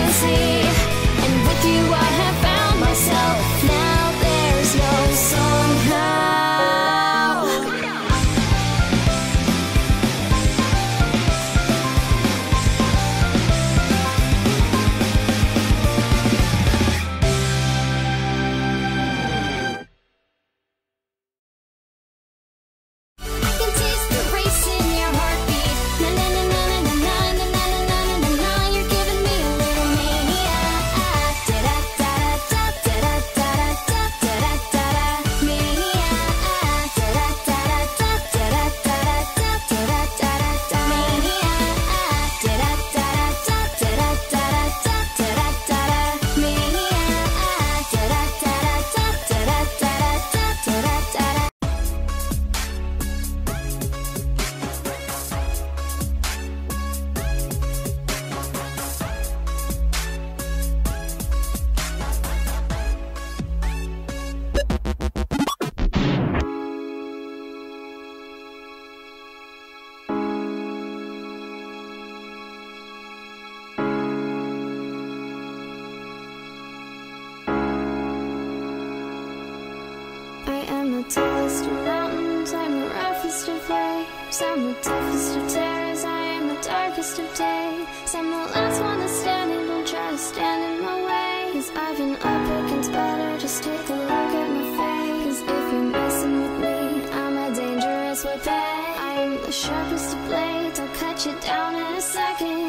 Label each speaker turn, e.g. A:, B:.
A: fantasy, and with you I have found myself. Now there's no somehow. I'm the tallest of mountains, I'm the roughest of waves, I'm the toughest of terrors, I am the darkest of days. I'm the last one to stand and don't try to stand in my way, 'cause I've been up against better, just take a look at my face. 'Cause if you're messing with me, I'm a dangerous weapon. I am the sharpest of blades, I'll cut you down in a second.